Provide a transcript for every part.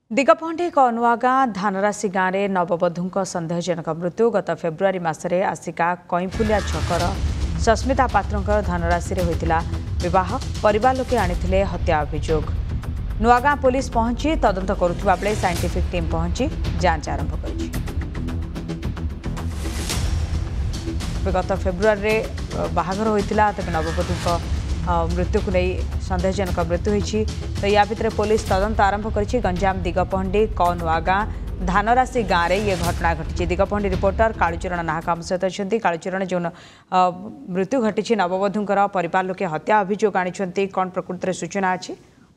दिगपहंडी कनुआगाँ धानराशि गाँव में नववधूक सन्देहजनक मृत्यु गत फेब्रुआरी मासरे आसिका कईफुलिया छकर सस्मिता पात्र धनराशि होता विवाह परिवार लोके आनी हत्या अभियोग नुआगाँ पुलिस पहुंची तदंत करुवा बेले साइंटिफिक टीम पहुंची जांच आरंभ कर गत फेब्रुआरी बाहाघर होता तेज नववधूक मृत्यु को नहीं सन्देहजनक मृत्यु होती तो या भितर पुलिस तदंत आरंभ कर गंजाम दिगपहंडी कनुआगाँ धानराशि गाँव में ये घटना घटी दिगपहंडी रिपोर्टर कालीचरण नाहक आम सहित अच्छा कालीचरण जो मृत्यु घटी नववधूंकर परिवार लोके हत्या अभियोग आनी कौन प्रकृत में सूचना अच्छी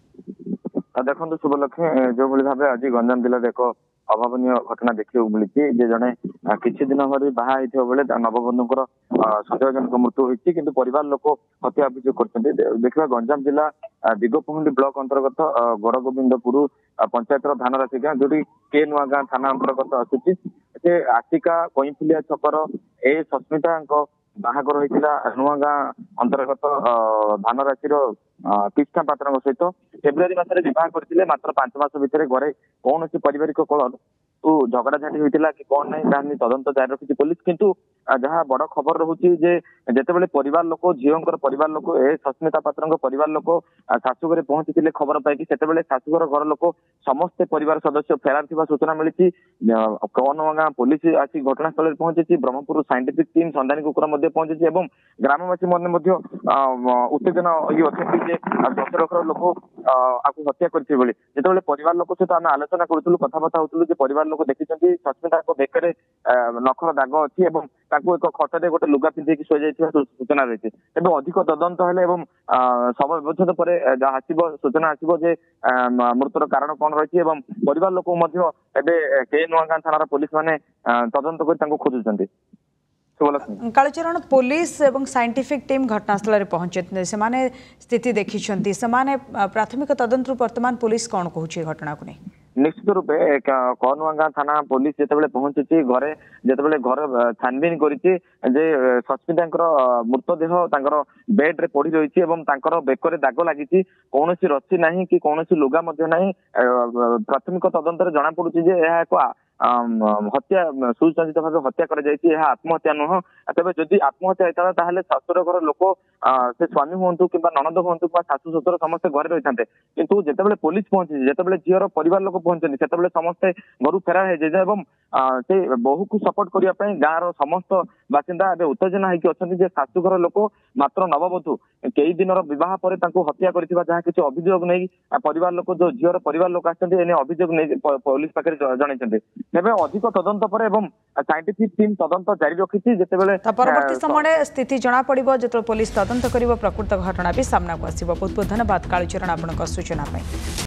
देखो शुभलक्ष्मी जो भाव आज गंजाम जिले एक अभावन घटना देखा मिली जड़े किसी दिन भरी बाहा बेले नवबंधुकर सन्देहजनक मृत्यु होती कि परिवार लोक हत्या अभियोग कर देखा गंजाम जिला दिगपहंडी ब्लॉक अंतर्गत गड़गोविंदपुर पंचायत धानराशि गाँ जो के नुआ गाँ थाना अंतर्गत आसूची आसिका कईफुलिया छकर ए सस्मिता बाहागर होता नुआ गाँ अंतर्गत धानराशि कृष्णा पात्र सहित फेब्रुआरी मासरे बह करते मात्र 5 मास भितर घरे कौन पारिवारिक कलह झगड़ा झाटी होता कि कौन नहीं तदंत जारी रखी पुलिस किंतु जहाँ बड़ खबर रोचे जितेबाला परिवार लोक झीर परिवार लोक ए सस्मिता पात्र परिवार लोक शाशुघर पहुंची खबर पाई से शाशुघर घर लोक समस्ते परिवार सदस्य फेरार थी सूचना मिली कनुआ पुलिस आसी घटनास्थल पहुंची ब्रह्मपुर साइंटिफिक टीम संधानी कुकुर पहुंची ग्रामवासी उत्तेजना ये अच्छा 10 लोक आपको हत्या करते जो परिवार लोक सहित आम आलोचना करूँ कथबार्ता होलु परिवार लोक देखी सस्मिता बेकर नखर दाग अच्छी एक खटरे गोटे लुगा पिंधि शोई सूचना रही तेज अधिक तदंत हेले शव व्यवच्छेद पर आसव सूचना आसव मृतर कारण कौन रही परिवार लोक के नुआ गाँ थाना पुलिस मैंने तदंत कर खोजुंट कालीचरण पुलिस एवं साइंटिफिक टीम घटनास्थल में पहुंचे से स्थिति देखी प्राथमिक तदंत वर्तमान पुलिस कौन कहूँ घटना को नहीं निश्चित रूपे कनुआ गाँ थाना पुलिस जिते पहुंची घरे जिते घर छानबीन कर सस्मिता मृतदेह बेड रे पड़ी रही बेकर दाग लगी कौन रस्सी ना कि कौन लुगा ना प्राथमिक तदंत जना पड़ी एक हत्या सुसंजित भाव हत्या कर आत्महत्या नुह तेज जदि आत्महत्या होता है शाशुर घर लोक से स्वामी हूँ कि ननद हूँ शाशु शशुर समस्ते घरे रही था किंतु जिते पुलिस पहुंची जिते झीर परिवार लोक पहुंचनी से समस्ते घर फेरार हो से बहु को सपोर्ट करने गाँव समस्त बासिंदा उत्तेजना होती शाशुघर लोक मात्र नववधू कई दिन बह पर हत्या कर किसी अभियोग नहीं परिवार लोक जो झीर परिवार लोक आने अभियोग नहीं पुलिस पाखे जन तेज अधिक तदंत पर साइंटिफिक टीम तदंत जारी रखी जिते परवर्ती समय स्थिति जना पड़ो जो पुलिस तदंत कर प्रकृत घटना भी सामना को आसो। बहुत बहुत धन्यवाद कालीचरण आपन सूचना।